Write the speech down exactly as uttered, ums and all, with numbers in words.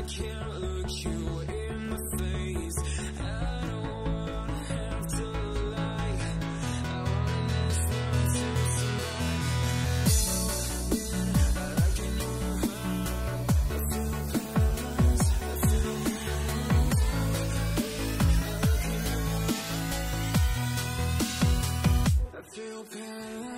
can't look you in the face. I don't wanna have to lie. I wanna miss one to tonight. I like in your heart. I feel paradise. I feel paradise. I look in your eyes. I feel paradise.